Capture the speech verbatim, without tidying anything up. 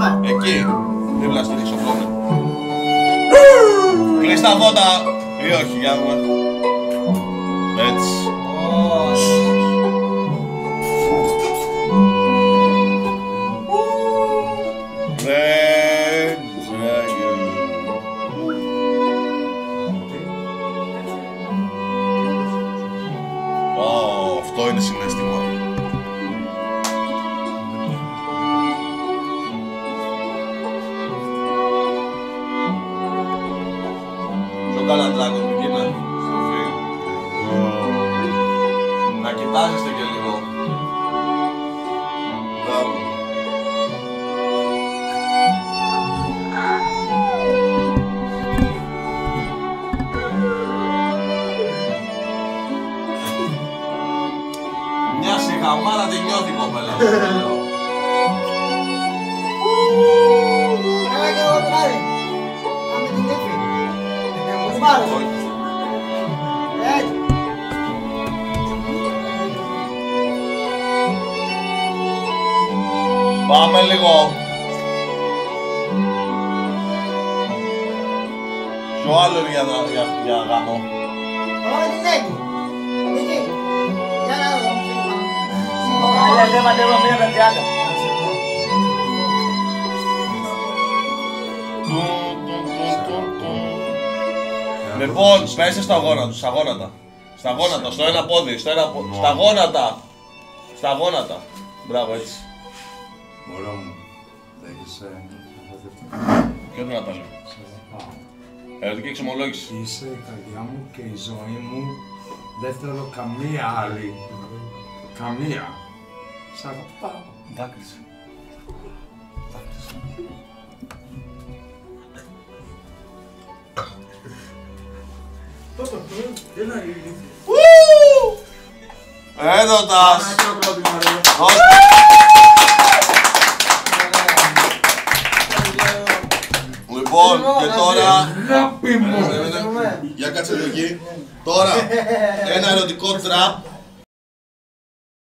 Εκεί, δίπλα στη ρηξοφόνη. Κλείς τα φώτα ή όχι, για να δούμε. Έτσι. Αυτό είναι συναίσθημα. Πιο καλά τράκο μου γίνα στο φύλλο. Να κοιτάζεστε και λίγο. Μπράβο. Μια σιγαμάρα τη νιώθει η κοπέλα. Έλα και εγώ τράβει. Κάμε την κέφη. Μου πάρω. Έτσι. Πάμε λίγο. Ποιο άλλο είναι για, για, για γάμο. Πάμε την έκη. Εκεί. Για να δω. Άλλα λέμα λέμα μία με τριάντα. Λοιπόν, πέσε στα γόνατα, στα γόνατα. Στα γόνατα, στο ένα πόδι, στο ένα πόδι. Στα γόνατα. Στα γόνατα. Μπράβο, έτσι. Μωρό μου, δέχεσαι. Ποιο είναι να τα λέω. Ερωτική εξομολόγηση. Είσαι η καρδιά μου και η ζωή μου. Δεν θέλω καμία άλλη. Καμία. Σ' αγαπάω. Δάκρυσε. Έρωτας! Λοιπόν, και τώρα... Αγάπη μου! Για κάτσε εδώ εκεί. Τώρα, ένα ερωτικό τραπ